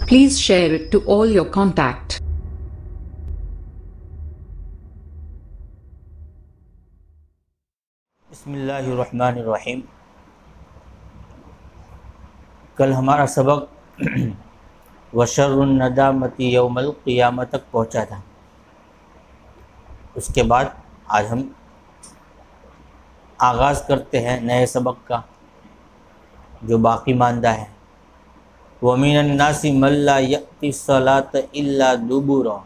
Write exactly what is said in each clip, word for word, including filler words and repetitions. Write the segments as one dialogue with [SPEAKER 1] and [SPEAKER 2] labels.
[SPEAKER 1] Please share it to all your contact.
[SPEAKER 2] بسم اللہ الرحمن الرحیم۔ کل ہمارا سبق وشر الندامۃ یوم القیامہ تک پہنچا تھا۔ اس کے بعد آج ہم آغاز کرتے ہیں نئے سبق کا جو باقی ماندہ ہے۔ وَمِنَ النَّاسِ مَن لَّا يَأْتِي الصَّلَاةَ إِلَّا دُبُرًا،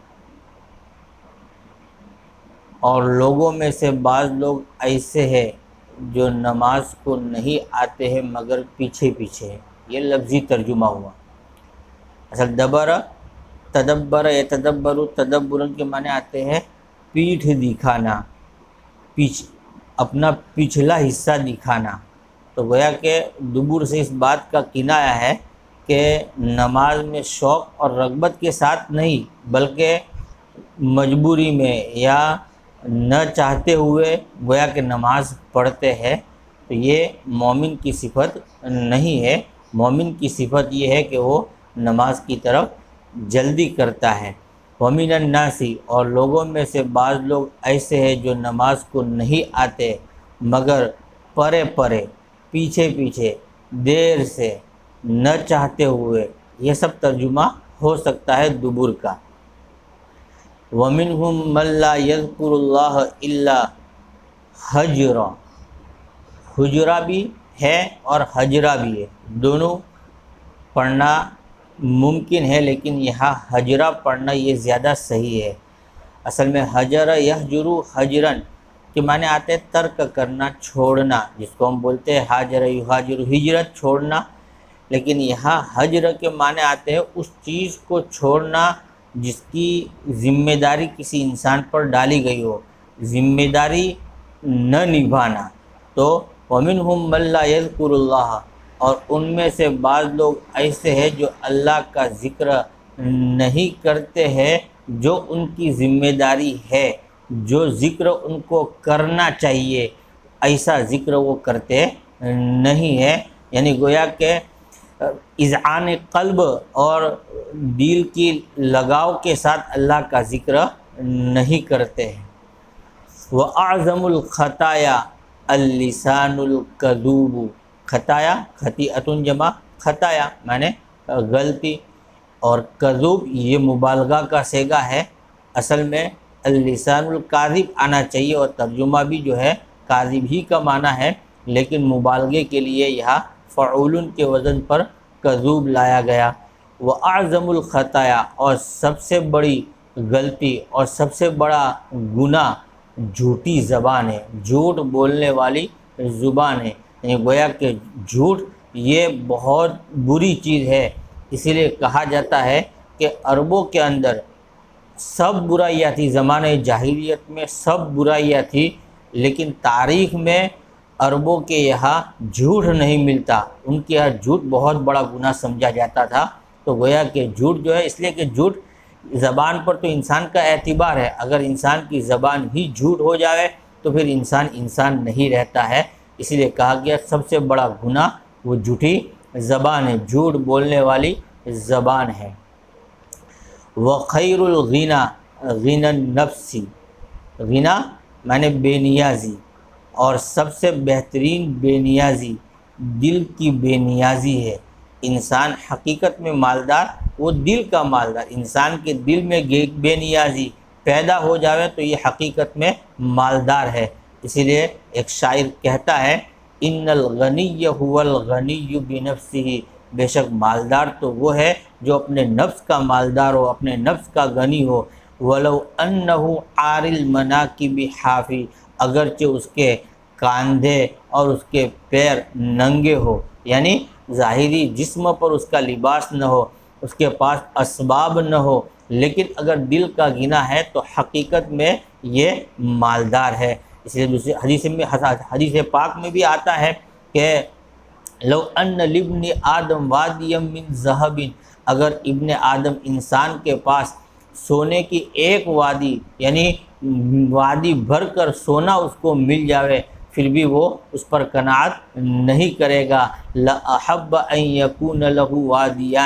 [SPEAKER 2] اور لوگوں میں سے بعض لوگ ایسے ہیں جو نماز کو نہیں آتے ہیں مگر پیچھے پیچھے۔ یہ لفظی ترجمہ ہوا۔ اصل دبر تدبر یتدبر تدبرن کے معنی آتے ہیں پیٹھ دکھانا، پیچھ اپنا پچھلا حصہ دکھانا۔ تو گویا کہ دبر سے اس بات کا کنایہ ہے کہ نماز میں شوق اور رغبت کے ساتھ نہیں بلکہ مجبوری میں یا نہ چاہتے ہوئے گویا کہ نماز پڑھتے ہیں۔ تو یہ مومن کی صفت نہیں ہے۔ مومن کی صفت یہ ہے کہ وہ نماز کی طرف جلدی کرتا ہے۔ وَمِنَ النَّاسِ، اور لوگوں میں سے بعض لوگ ایسے ہیں جو نماز کو نہیں آتے مگر پرے پرے، پیچھے پیچھے، دیر سے، نہ چاہتے ہوئے۔ یہ سب ترجمہ ہو سکتا ہے دبر کا۔ وَمِنْهُمْ مَن لَّا يَذْكُرُ اللَّهَ إِلَّا حَجْرًا، حجرہ بھی ہے اور حجرہ بھی ہے، دونوں پڑھنا ممکن ہے، لیکن یہاں حجرہ پڑھنا یہ زیادہ صحیح ہے۔ اصل میں حجر یحجر حجراً کے معنی آتے ہیں ترک کرنا، چھوڑنا، جس کو ہم بولتے ہیں حاجر یحاجر ہجرت، چھوڑنا۔ لیکن یہاں حجر کے معنی آتے ہیں اس چیز کو چھوڑنا جس کی ذمہ داری کسی انسان پر ڈالی گئی ہو، ذمہ داری نہ نبھانا۔ تو وَمِنْهُمْ مَن لَّا يَذْكُرُ اللَّهَ، اور ان میں سے بعض لوگ ایسے ہیں جو اللہ کا ذکر نہیں کرتے ہیں جو ان کی ذمہ داری ہے، جو ذکر ان کو کرنا چاہیے ایسا ذکر وہ کرتے نہیں ہے۔ یعنی گویا کہ اذعان قلب اور دل کی لگاؤ کے ساتھ اللہ کا ذکر نہیں کرتے ہیں۔ وَأَعْظَمُ الْخَطَايَا اللِّسَانُ الْكَذُوبُ، خطایا خطیئۃ جمع خطایا معنی غلطی، اور کذوب یہ مبالغہ کا صیغہ ہے۔ اصل میں اللسان الکاذب آنا چاہیے، اور ترجمہ بھی جو ہے کاذب ہی کا معنی ہے، لیکن مبالغے کے لیے یہاں فعول کے وزن پر کذوب لایا گیا۔ وَأَعْظَمُ الْخَطَايَا، اور سب سے بڑی غلطی اور سب سے بڑا گناہ جھوٹی زبان ہے، جھوٹ بولنے والی زبان ہے۔ یعنی گویا کہ جھوٹ یہ بہت بری چیز ہے۔ اسی لیے کہا جاتا ہے کہ عربوں کے اندر سب برائیاں تھی، زمانہ جاہلیت میں سب برائیاں تھی، لیکن تاریخ میں عربوں کے یہاں جھوٹ نہیں ملتا، ان کے یہاں جھوٹ بہت بڑا گناہ سمجھا جاتا تھا۔ تو گویا کہ جھوٹ جو ہے، اس لیے کہ جھوٹ زبان پر تو انسان کا اعتبار ہے، اگر انسان کی زبان ہی جھوٹ ہو جائے تو پھر انسان انسان نہیں رہتا ہے۔ اسی لیے کہا گیا سب سے بڑا گناہ وہ جھوٹی زبان ہے، جھوٹ بولنے والی زبان ہے۔ وَخَيْرُ الْغِنَى غِنَى النَّفْسِ، غنا معنی بے نیازی، اور سب سے بہترین بے نیازی دل کی بے نیازی ہے۔ انسان حقیقت میں مالدار وہ دل کا مالدار، انسان کے دل میں بے نیازی پیدا ہو جاوے تو یہ حقیقت میں مالدار ہے۔ اسی لیے ایک شاعر کہتا ہے ان الغنی هو الغنی بنفسہ، بے شک مالدار تو وہ ہے جو اپنے نفس کا مالدار ہو، اپنے نفس کا غنی ہو۔ ولو انہ عار المناکب حافی، اگرچہ اس کے کاندھے اور اس کے پیر ننگے ہو، یعنی ظاہری جسم پر اس کا لباس نہ ہو، اس کے پاس اسباب نہ ہو، لیکن اگر دل کا غنا ہے تو حقیقت میں یہ مالدار ہے۔ اس لیے دوسری حدیث میں حدیث پاک میں بھی آتا ہے کہ لو ان لابن آدم وادیا من ذہب، اگر ابن آدم انسان کے پاس سونے کی ایک وادی یعنی وادی بھر کر سونا اس کو مل جاوے پھر بھی وہ اس پر قناعت نہیں کرے گا۔ لَأَحَبَّ أَن يَكُونَ لَهُ وَادِيَانِ،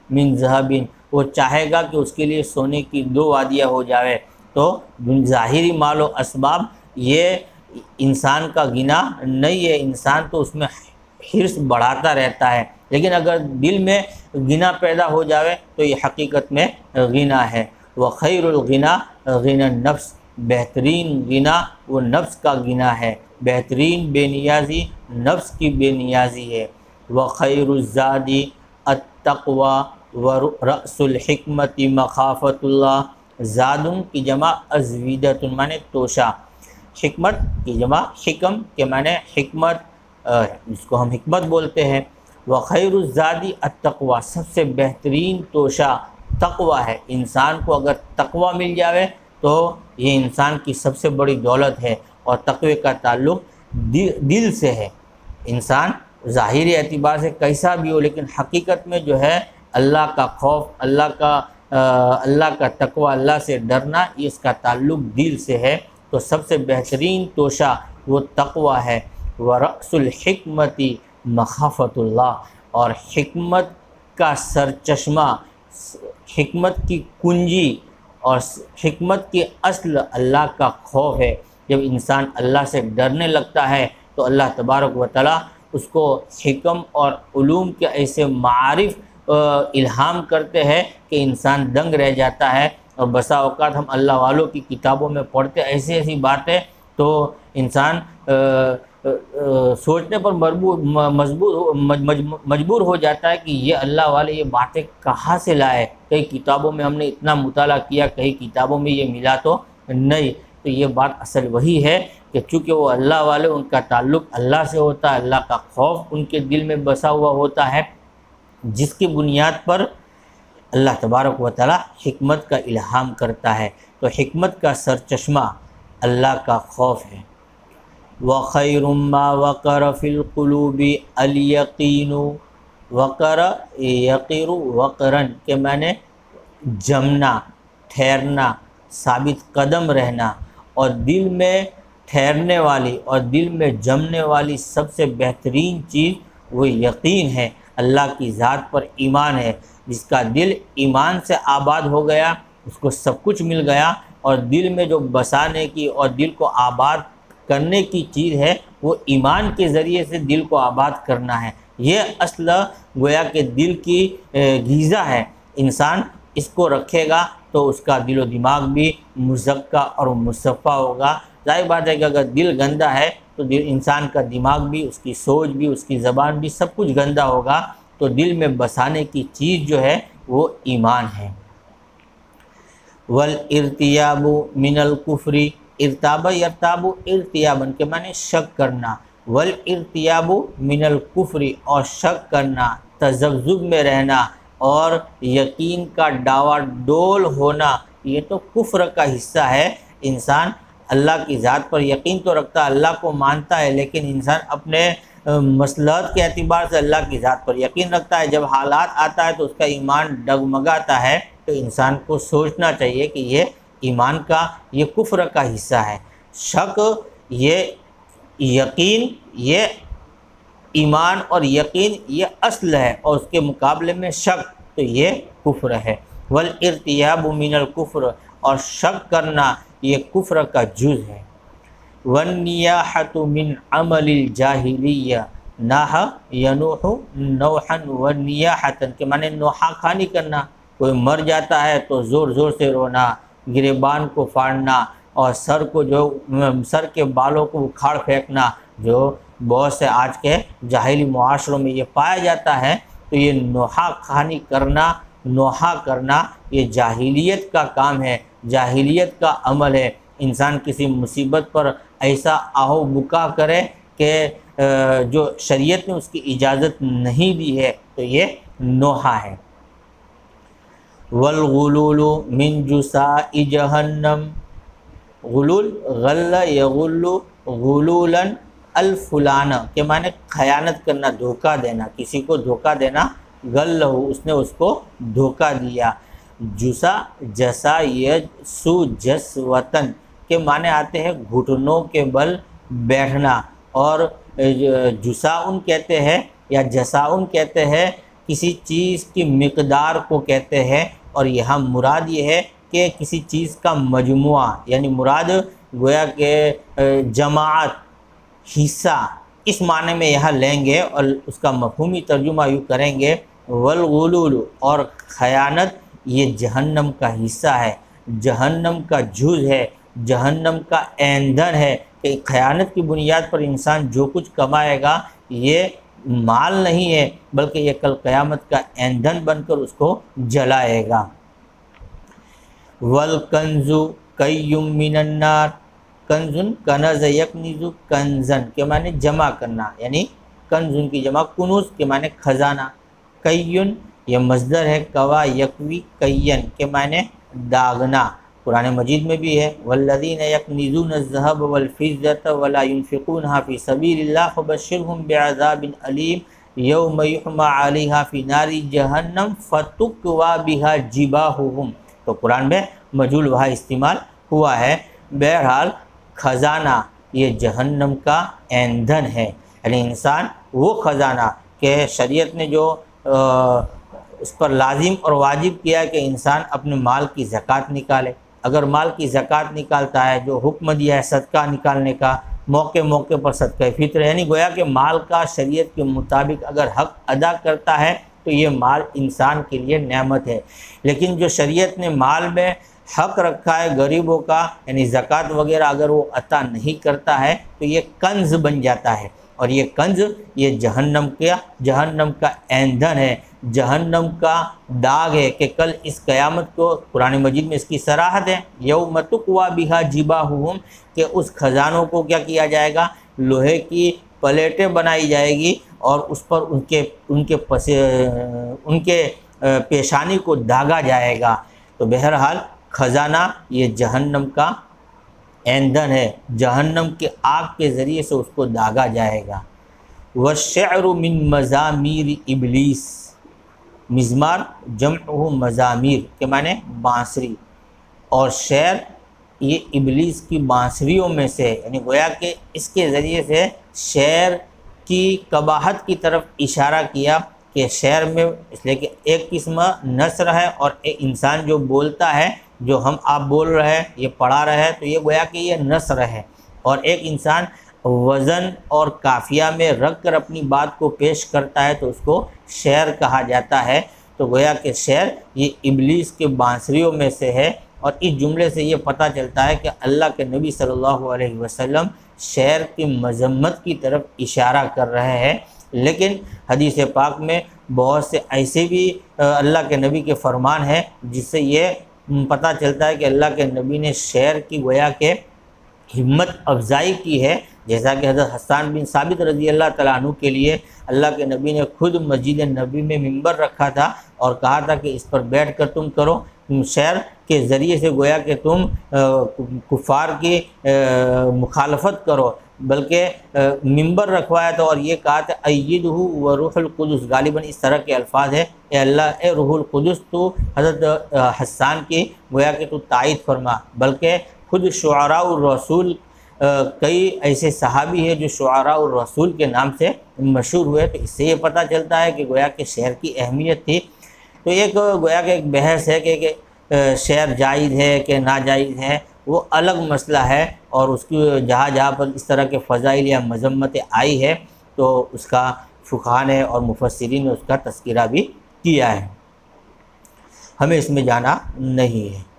[SPEAKER 2] من ذهب، وہ چاہے گا کہ اس کے لیے سونے کی دو وادیاں ہو جاوے۔ تو ظاہری مال و اسباب یہ انسان کا غنا نہیں ہے، انسان تو اس میں حرص بڑھاتا رہتا ہے، لیکن اگر دل میں غنا پیدا ہو جاوے تو یہ حقیقت میں غنا ہے۔ وخیر الغنا غنا النفس، بہترین غنا وہ نفس کا غنا ہے، بہترین بے نیازی نفس کی بے نیازی ہے۔ وخیر الزاد التقوی ورأس الحکمت مخافت اللہ، زادن کی جمع ازویدۃ معنی توشہ، حکمت کی جمع حکم کے معنی حکمت، جس کو ہم حکمت بولتے ہیں۔ وخیر الزاد التقوی، سب سے بہترین توشہ تقوی ہے، انسان کو اگر تقوی مل جاوے تو یہ انسان کی سب سے بڑی دولت ہے، اور تقوی کا تعلق دل سے ہے۔ انسان ظاہری اعتبار سے کیسا بھی ہو، لیکن حقیقت میں جو ہے اللہ کا خوف، اللہ کا اللہ کا تقوی، اللہ سے ڈرنا، اس کا تعلق دل سے ہے۔ تو سب سے بہترین توشہ وہ تقوی ہے۔ ورأس الحکمت مخافت اللہ، اور حکمت کا سرچشمہ، حکمت کی کنجی اور حکمت کی اصل اللہ کا خوف ہے۔ جب انسان اللہ سے ڈرنے لگتا ہے تو اللہ تبارک و تعالیٰ اس کو حکم اور علوم کے ایسے معارف الہام کرتے ہیں کہ انسان دنگ رہ جاتا ہے۔ اور بسا اوقات ہم اللہ والوں کی کتابوں میں پڑھتے ایسی ایسی باتیں تو انسان سوچنے پر مجبور مجبور ہو جاتا ہے کہ یہ اللہ والے یہ باتیں کہاں سے لائے، کئی کتابوں میں ہم نے اتنا مطالعہ کیا، کئی کتابوں میں یہ ملا تو نہیں۔ تو یہ بات اصل وہی ہے کہ چونکہ وہ اللہ والے، ان کا تعلق اللہ سے ہوتا ہے، اللہ کا خوف ان کے دل میں بسا ہوا ہوتا ہے، جس کی بنیاد پر اللہ تبارک و تعالیٰ حکمت کا الہام کرتا ہے۔ تو حکمت کا سرچشمہ اللہ کا خوف ہے۔ وَخَيْرٌ مَّا وَقَرَ فِي الْقُلُوبِ الْيَقِينُ، وقر یقیر وقرن کے معنی جمنا، ٹھہرنا، ثابت قدم رہنا، اور دل میں ٹھہرنے والی اور دل میں جمنے والی سب سے بہترین چیز وہ یقین ہے، اللہ کی ذات پر ایمان ہے۔ جس کا دل ایمان سے آباد ہو گیا اس کو سب کچھ مل گیا، اور دل میں جو بسانے کی اور دل کو آباد کرنے کی چیز ہے وہ ایمان کے ذریعے سے دل کو آباد کرنا ہے۔ یہ اصل گویا کہ دل کی غذا ہے، انسان اس کو رکھے گا تو اس کا دل و دماغ بھی مزکہ اور مصفہ ہوگا۔ ظاہر بات ہے کہ اگر دل گندا ہے تو دل انسان کا دماغ بھی، اس کی سوچ بھی، اس کی زبان بھی، سب کچھ گندا ہوگا۔ تو دل میں بسانے کی چیز جو ہے وہ ایمان ہے۔ والارتیاب من الکفر، ارتاب یرتاب ارتیابن کے معنی شک کرنا، والارتیاب من الکفر اور شک کرنا، تذبذب میں رہنا اور یقین کا ڈاوا ڈول ہونا، یہ تو کفر کا حصہ ہے۔ انسان اللہ کی ذات پر یقین تو رکھتا ہے، اللہ کو مانتا ہے، لیکن انسان اپنے مصلحت کے اعتبار سے اللہ کی ذات پر یقین رکھتا ہے۔ جب حالات آتا ہے تو اس کا ایمان ڈگمگاتا ہے، تو انسان کو سوچنا چاہیے کہ یہ ایمان کا، یہ کفر کا حصہ ہے۔ شک یہ یقین، یہ ایمان اور یقین یہ اصل ہے، اور اس کے مقابلے میں شک تو یہ کفر ہے۔ والارتیاب من الکفر، اور شک کرنا یہ کفر کا جز ہے۔ والنیاحۃ من عمل الجاہلیہ، ناح ینوح نوحا والنیاحۃ کے معنی نوحہ خانی کرنا، کوئی مر جاتا ہے تو زور زور سے رونا، گریبان کو پھاڑنا، اور سر کو جو سر کے بالوں کو اکھاڑ پھینکنا، جو بہت سے آج کے جاہلی معاشروں میں یہ پایا جاتا ہے۔ تو یہ نوحہ خانی کرنا، نوحہ کرنا یہ جاہلیت کا کام ہے، جاہلیت کا عمل ہے۔ انسان کسی مصیبت پر ایسا آہو بکا کرے کہ جو شریعت نے اس کی اجازت نہیں دی ہے، تو یہ نوحہ ہے۔ والغلول من جساء جہنم، غلول غل یغل غلولا الفلان کے معنی خیانت کرنا، دھوکہ دینا، کسی کو دھوکہ دینا، غل اس نے اس کو دھوکہ دیا۔ جسا جسا یجسو جسوتن کے معنی آتے ہیں گھٹنوں کے بل بیٹھنا، اور جساؤن کہتے ہیں یا جساؤن کہتے ہیں کسی چیز کی مقدار کو کہتے ہیں، اور یہاں مراد یہ ہے کہ کسی چیز کا مجموعہ، یعنی مراد گویا کہ جماعت، حصہ، اس معنی میں یہاں لیں گے، اور اس کا مفہومی ترجمہ یوں کریں گے والغلول، اور خیانت یہ جہنم کا حصہ ہے، جہنم کا جز ہے، جہنم کا ایندھن ہے، کہ خیانت کی بنیاد پر انسان جو کچھ کمائے گا یہ مال نہیں ہے، بلکہ یہ کل قیامت کا ایندھن بن کر اس کو جلائے گا۔ والکنز کی من النار، کنزن کنز یکنز کنزن کے معنی جمع کرنا، یعنی کنزن کی جمع کنوز کے معنی خزانہ، کیون یہ مصدر ہے، کوا یکوی کین کے معنی داغنا، قرآن مجید میں بھی ہے والذین یکنزون الذهب والفضة ولا ينفقونها في سبیل اللہ فبشرهم بعذاب علیم یوم یحمى علیہا فی نار جہنم فتکوی بها جباہهم، تو قرآن میں مجہول وہاں استعمال ہوا ہے۔ بہرحال خزانہ یہ جہنم کا ایندھن ہے، یعنی انسان وہ خزانہ کہ شریعت نے جو اس پر لازم اور واجب کیا ہے کہ انسان اپنے مال کی زکوٰۃ نکالے، اگر مال کی زکوٰۃ نکالتا ہے، جو حکم دیا ہے صدقہ نکالنے کا، موقع موقع پر صدقہ فطر، یعنی گویا کہ مال کا شریعت کے مطابق اگر حق ادا کرتا ہے تو یہ مال انسان کے لیے نعمت ہے۔ لیکن جو شریعت نے مال میں حق رکھا ہے غریبوں کا، یعنی زکوٰۃ وغیرہ اگر وہ عطا نہیں کرتا ہے تو یہ کنز بن جاتا ہے، اور یہ کنز یہ جہنم کا جہنم کا ایندھن ہے، جہنم کا داغ ہے، کہ کل اس قیامت کو قرآن مجید میں اس کی صراحت ہے، یوم تکوی بہا جباہہم، کہ اس خزانوں کو کیا کیا جائے گا، لوہے کی پلیٹیں بنائی جائے گی اور اس پر ان کے ان کے پس ان کے پیشانی کو داغا جائے گا۔ تو بہرحال خزانہ یہ جہنم کا ایندھن ہے، جہنم کے آگ کے ذریعے سے اس کو داغا جائے گا۔ والشعر من مزامیر ابلیس، مزمار جمع مزامیر کے معنی بانسری، اور شعر یہ ابلیس کی بانسریوں میں سے، یعنی گویا کہ اس کے ذریعے سے شعر کی قباحت کی طرف اشارہ کیا، کہ شعر میں اس لیے کہ ایک قسم نثر ہے، اور ایک انسان جو بولتا ہے، جو ہم آپ بول رہے ہیں، یہ پڑھا رہے ہیں، تو یہ گویا کہ یہ نثر ہے، اور ایک انسان وزن اور قافیہ میں رکھ کر اپنی بات کو پیش کرتا ہے تو اس کو شعر کہا جاتا ہے۔ تو گویا کہ شعر یہ ابلیس کے بانسریوں میں سے ہے، اور اس جملے سے یہ پتہ چلتا ہے کہ اللہ کے نبی صلی اللہ علیہ وسلم شعر کی مذمت کی طرف اشارہ کر رہے ہیں۔ لیکن حدیث پاک میں بہت سے ایسے بھی اللہ کے نبی کے فرمان ہیں جس سے یہ پتہ چلتا ہے کہ اللہ کے نبی نے شعر کی گویا کہ ہمت افزائی کی ہے، جیسا کہ حضرت حسان بن ثابت رضی اللہ تعالیٰ عنہ کے لیے اللہ کے نبی نے خود مسجد نبی میں ممبر رکھا تھا اور کہا تھا کہ اس پر بیٹھ کر تم کرو، شعر کے ذریعے سے گویا کہ تم کفار کی مخالفت کرو، بلکہ ممبر رکھوایا تھا اور یہ کہا تھا ایدہ و روح القدس، غالباً اس طرح کے الفاظ ہے، اے اللہ اے روح القدس تو حضرت حسان کی گویا کہ تو تائید فرما۔ بلکہ خود شعراء الرسول کئی ایسے صحابی ہیں جو شعراء الرسول کے نام سے مشہور ہوئے، تو اس سے یہ پتہ چلتا ہے کہ گویا کہ شعر کی اہمیت تھی۔ تو ایک گویا کہ ایک بحث ہے کہ شعر جائز ہے کہ ناجائز ہے، وہ الگ مسئلہ ہے، اور اس کی جہاں جہاں پر اس طرح کے فضائل یا مذمتیں آئی ہے تو اس کا فقہاء نے اور مفسرین نے اس کا تذکرہ بھی کیا ہے، ہمیں اس میں جانا نہیں ہے۔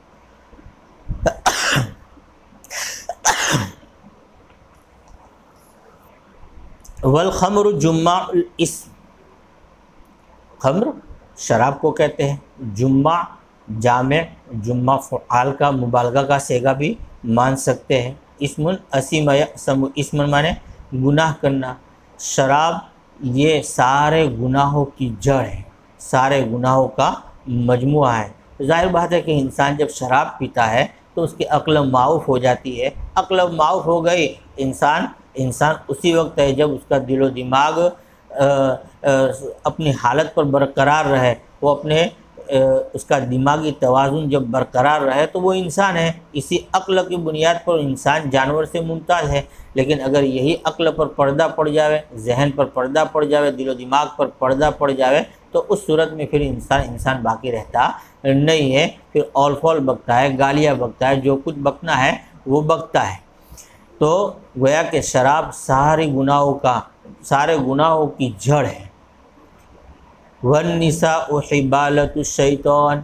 [SPEAKER 2] والخمر جمع الاسم، خمر شراب کو کہتے ہیں، جمع جامع، جمع فعال کا مبالغہ کا صیغہ بھی مان سکتے ہیں۔ اسم اسم یأسم، اسم مانے گناہ کرنا، شراب یہ سارے گناہوں کی جڑ ہے، سارے گناہوں کا مجموعہ ہے۔ ظاہر بات ہے کہ انسان جب شراب پیتا ہے تو اس کی عقل معاف ہو جاتی ہے، عقل معاف ہو گئی، انسان انسان اسی وقت ہے جب اس کا دل و دماغ آ, آ, اپنی حالت پر برقرار رہے، وہ اپنے آ, اس کا دماغی توازن جب برقرار رہے تو وہ انسان ہے۔ اسی عقل کی بنیاد پر انسان جانور سے ممتاز ہے، لیکن اگر یہی عقل پر پردہ پڑ جاوے، ذہن پر پردہ پڑ جاوے، دل و دماغ پر پردہ پڑ جاوے تو اس صورت میں پھر انسان انسان باقی رہتا نہیں ہے، پھر اول فول بکتا ہے، گالیاں بکتا ہے، جو کچھ بکنا ہے وہ بکتا ہے۔ تو گویا کہ شراب سارے گناہوں کا سارے گناہوں کی جڑ ہے۔ وَالنِّسَاءُ حِبَالَةُ الشَّيْطَانِ،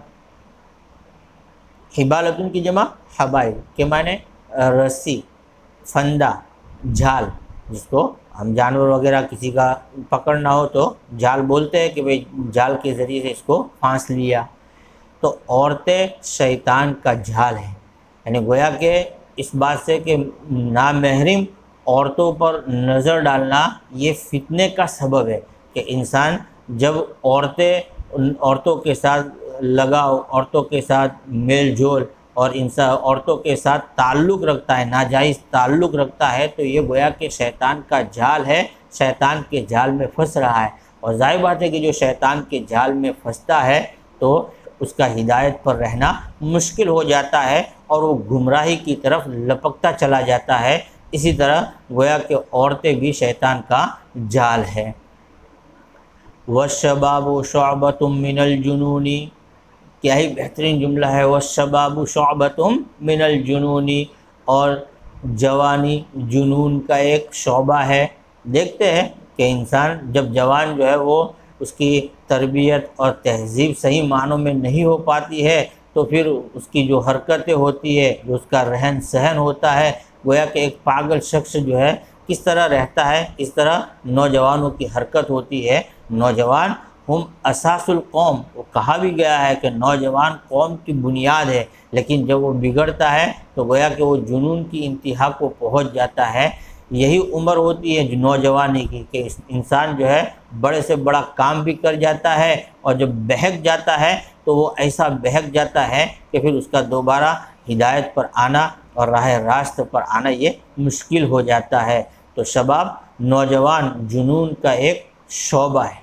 [SPEAKER 2] حبالتن کی جمع حبائل کے معنی رسی، فندہ، جھال، جس کو ہم جانور وغیرہ کسی کا پکڑنا ہو تو جال بولتے ہیں کہ بھئی جال کے ذریعے سے اس کو پھانس لیا۔ تو عورتیں شیطان کا جھال ہیں، یعنی گویا کہ اس بات سے کہ نامحرم عورتوں پر نظر ڈالنا یہ فتنے کا سبب ہے کہ انسان جب عورتیں عورتوں کے ساتھ لگاؤ، عورتوں کے ساتھ میل جول اور انسان عورتوں کے ساتھ تعلق رکھتا ہے، ناجائز تعلق رکھتا ہے، تو یہ گویا کہ شیطان کا جال ہے، شیطان کے جال میں پھنس رہا ہے۔ اور ظاہر بات ہے کہ جو شیطان کے جال میں پھنستا ہے تو اس کا ہدایت پر رہنا مشکل ہو جاتا ہے اور وہ گمراہی کی طرف لپکتا چلا جاتا ہے۔ اسی طرح گویا کہ عورتیں بھی شیطان کا جال ہے۔ وَالشَّبَابُ شُعْبَةٌ مِّنَ الْجُنُونِ، کیا ہی بہترین جملہ ہے، وَالشَّبَابُ شُعْبَةٌ مِّنَ الْجُنُونِ، اور جوانی جنون کا ایک شعبہ ہے۔ دیکھتے ہیں کہ انسان جب جوان جو ہے وہ اس کی تربیت اور تہذیب صحیح معنوں میں نہیں ہو پاتی ہے تو پھر اس کی جو حرکتیں ہوتی ہے، جو اس کا رہن سہن ہوتا ہے، گویا کہ ایک پاگل شخص جو ہے کس طرح رہتا ہے، اس طرح نوجوانوں کی حرکت ہوتی ہے۔ نوجوان ہم اساس القوم، وہ کہا بھی گیا ہے کہ نوجوان قوم کی بنیاد ہے، لیکن جب وہ بگڑتا ہے تو گویا کہ وہ جنون کی انتہا کو پہنچ جاتا ہے۔ یہی عمر ہوتی ہے جو نوجوانی کی کہ انسان جو ہے بڑے سے بڑا کام بھی کر جاتا ہے، اور جب بہک جاتا ہے تو وہ ایسا بہک جاتا ہے کہ پھر اس کا دوبارہ ہدایت پر آنا اور راہ راست پر آنا یہ مشکل ہو جاتا ہے۔ تو شباب نوجوان جنون کا ایک شعبہ ہے۔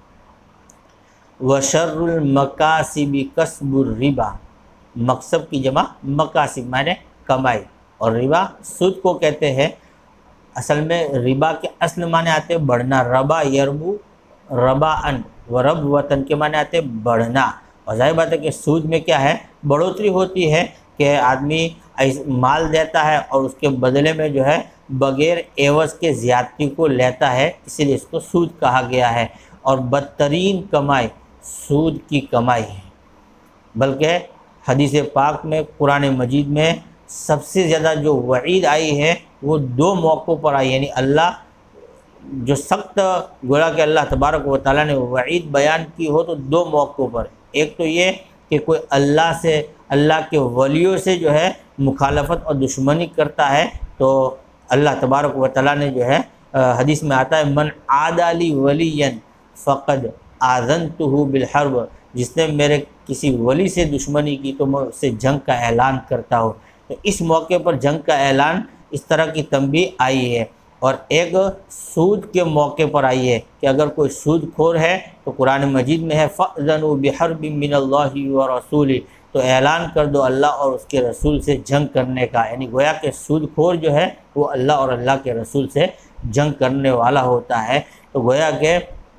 [SPEAKER 2] وَشَرُّ الْمَكَاسِبِ کسب الربا، مکسب کی جمع مکاسب معنی کمائی، اور ربا سود کو کہتے ہیں۔ اصل میں ربا کے اصل معنی آتے بڑھنا، ربا یربو ربا ان، ورب وطن کے معنی آتے بڑھنا۔ اور ظاہر بات ہے کہ سود میں کیا ہے، بڑھوتری ہوتی ہے کہ آدمی مال دیتا ہے اور اس کے بدلے میں جو ہے بغیر عوض کے زیادتی کو لیتا ہے، اسی لیے اس کو سود کہا گیا ہے۔ اور بدترین کمائی سود کی کمائی ہے، بلکہ حدیث پاک میں قرآن مجید میں سب سے زیادہ جو وعید آئی ہے وہ دو موقعوں پر آئی، یعنی اللہ جو سخت گویا کہ اللہ تبارک و تعالیٰ نے وعید بیان کی ہو تو دو موقعوں پر۔ ایک تو یہ کہ کوئی اللہ سے، اللہ کے ولیوں سے جو ہے مخالفت اور دشمنی کرتا ہے تو اللہ تبارک و تعالیٰ نے جو ہے حدیث میں آتا ہے من عادی لی ولیًا فقد آذنتہ بالحرب، جس نے میرے کسی ولی سے دشمنی کی تو میں اس سے جنگ کا اعلان کرتا ہوں۔ تو اس موقع پر جنگ کا اعلان اس طرح کی تنبیہ آئی ہے۔ اور ایک سود کے موقع پر آئی ہے کہ اگر کوئی سود خور ہے تو قرآن مجید میں ہے فَأْذَنُوا بِحَرْبٍ مِّنَ اللَّهِ وَرَسُولِهِ، تو اعلان کر دو اللہ اور اس کے رسول سے جنگ کرنے کا، یعنی گویا کہ سود خور جو ہے وہ اللہ اور اللہ کے رسول سے جنگ کرنے والا ہوتا ہے۔ تو گویا کہ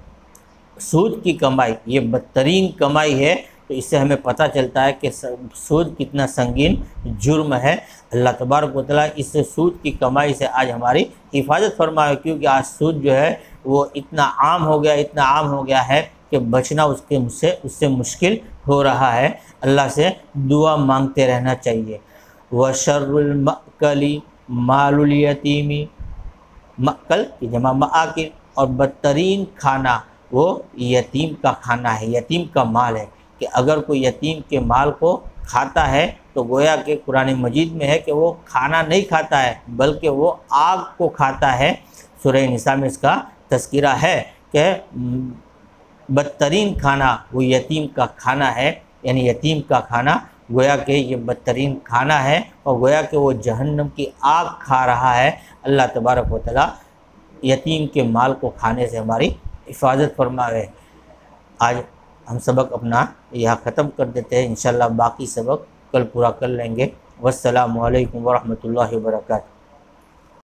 [SPEAKER 2] سود کی کمائی یہ بدترین کمائی ہے۔ تو اس سے ہمیں پتہ چلتا ہے کہ سود کتنا سنگین جرم ہے۔ اللہ تبارک و تعالیٰ اس سود کی کمائی سے آج ہماری حفاظت فرمائے، کیونکہ آج سود جو ہے وہ اتنا عام ہو گیا اتنا عام ہو گیا ہے کہ بچنا اس کے سے اس سے مشکل ہو رہا ہے۔ اللہ سے دعا مانگتے رہنا چاہیے۔ وَشَرُّ الْمَأْكَلِ مَالُ الْيَتِيمِ، مأکل کی جمع مآکل، اور بدترین کھانا وہ یتیم کا کھانا ہے، یتیم کا مال ہے، کہ اگر کوئی یتیم کے مال کو کھاتا ہے تو گویا کہ قرآن مجید میں ہے کہ وہ کھانا نہیں کھاتا ہے بلکہ وہ آگ کو کھاتا ہے۔ سورہ نساء میں اس کا تذکرہ ہے کہ بدترین کھانا وہ یتیم کا کھانا ہے، یعنی یتیم کا کھانا گویا کہ یہ بدترین کھانا ہے، اور گویا کہ وہ جہنم کی آگ کھا رہا ہے۔ اللہ تبارک و تعالیٰ یتیم کے مال کو کھانے سے ہماری حفاظت فرمائے۔ آج ہم سبق اپنا یہاں ختم کر دیتے ہیں، انشاءاللہ باقی سبق کل پورا کر لیں گے۔ والسلام علیکم ورحمۃ اللہ وبرکاتہ۔